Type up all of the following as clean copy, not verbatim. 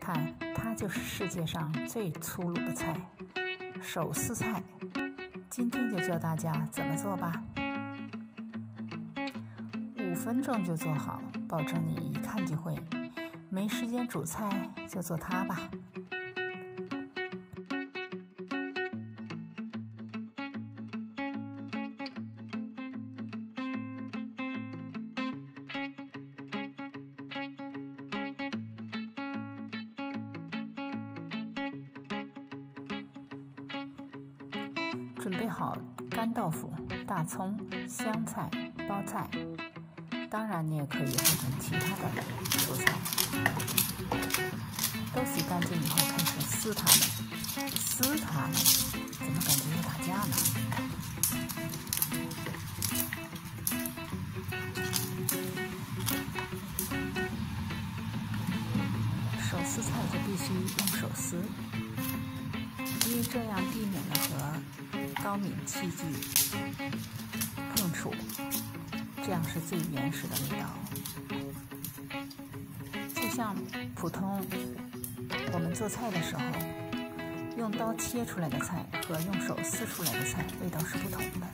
看，它就是世界上最粗鲁的菜——手撕菜。今天就教大家怎么做吧。5分钟就做好，保证你一看就会。没时间煮菜就做它吧。准备好干豆腐、大葱、香菜、包菜，当然你也可以换成其他的蔬菜。都洗干净以后开始撕它们，撕它们，怎么感觉要打架呢？手撕菜就必须用手撕，因为这样避免了和高敏器具碰触，这样是最原始的味道。就像普通我们做菜的时候，用刀切出来的菜和用手撕出来的菜味道是不同的。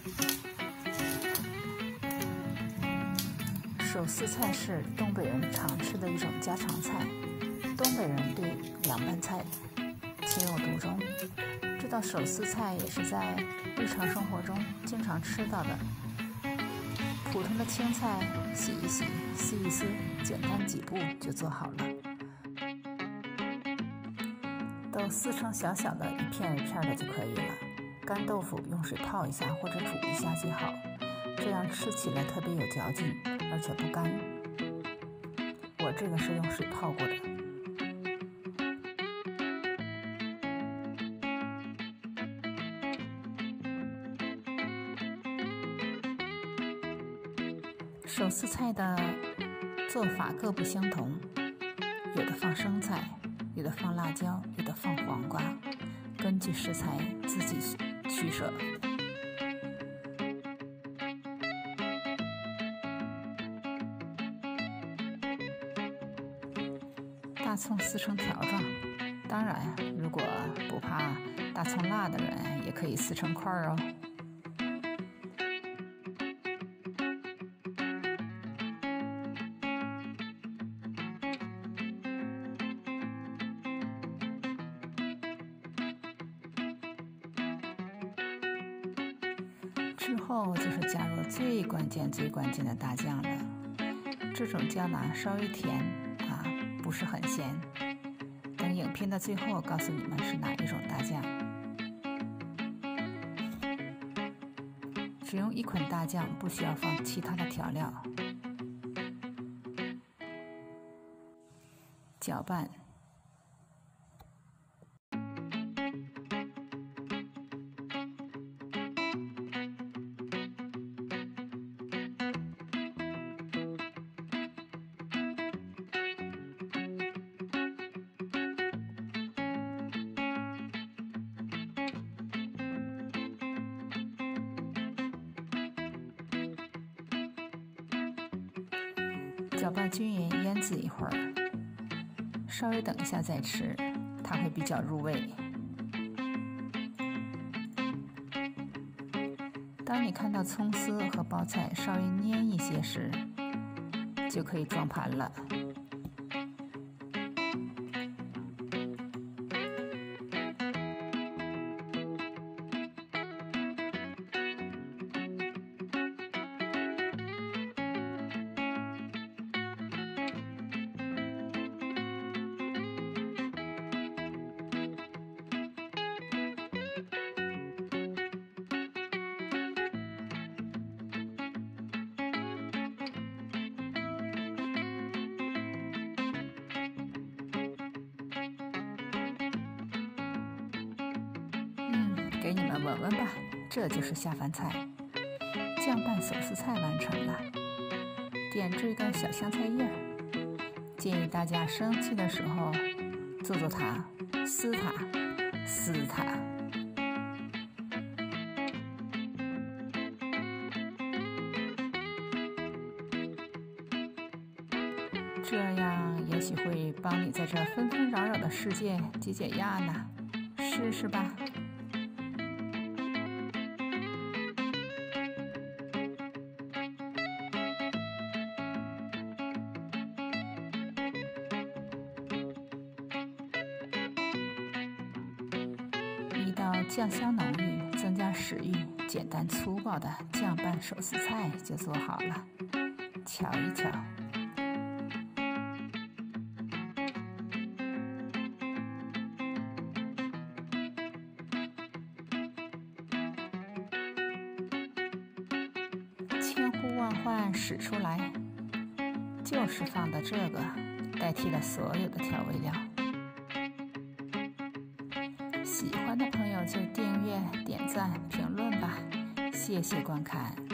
手撕菜是东北人常吃的一种家常菜，东北人对凉拌菜情有独钟。这道手撕菜也是在日常生活中经常吃到的。普通的青菜洗一洗，撕一撕，简单几步就做好了。都撕成小小的一片一片的就可以了。干豆腐用水泡一下或者煮一下即好，这样吃起来特别有嚼劲，而且不干。我这个是用水泡过的。手撕菜的做法各不相同，有的放生菜，有的放辣椒，有的放黄瓜，根据食材自己取舍。大葱撕成条状，当然如果不怕大葱辣的人，也可以撕成块哦。之后就是加入最关键的大酱了。这种酱呢稍微甜不是很咸。等影片的最后告诉你们是哪一种大酱。只用1款大酱，不需要放其他的调料。搅拌。搅拌均匀，腌制一会儿，稍微等一下再吃，它会比较入味。当你看到葱丝和包菜稍微粘一些时，就可以装盘了。给你们闻闻吧，这就是下饭菜，酱拌手撕菜完成了。点缀个小香菜叶，建议大家生气的时候做做它，撕它，撕它。这样也许会帮你在这纷纷扰扰的世界解解压呢？试试吧。一道酱香浓郁、增加食欲、简单粗暴的酱拌手撕菜就做好了，瞧一瞧。千呼万唤使出来，就是放的这个，代替了所有的调味料。喜欢的朋友就订阅、点赞、评论吧，谢谢观看。